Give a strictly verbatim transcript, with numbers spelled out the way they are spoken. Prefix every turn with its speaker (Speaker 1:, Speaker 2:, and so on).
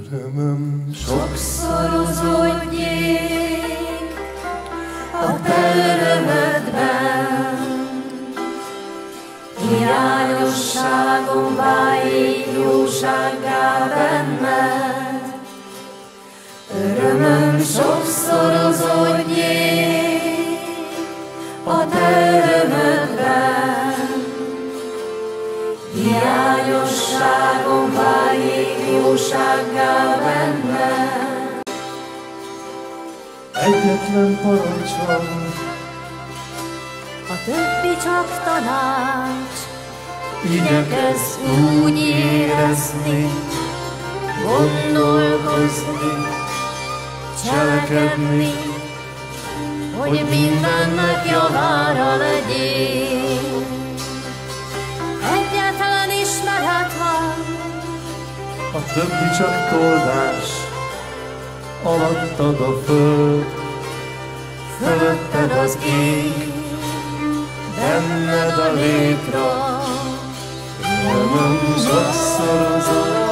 Speaker 1: Örömöm
Speaker 2: sokszorozódjék a te örömödben, hiányosságom váljék jósággá benned. Örömöm sokszorozódjék a te örömödben, hiányosságom váljék jósággá benned.
Speaker 1: egyetlen parancs van,
Speaker 2: A többi csak tanács,
Speaker 1: igyekezz
Speaker 2: úgy érezni, gondolkozni, cselekedni, hogy mindennek javára legyél. Egyetlen ismeret van,
Speaker 1: a többi csak toldás, alattad a föld,
Speaker 2: fölötted az ég, benned a létra.
Speaker 1: örömöm sokszorozódjék.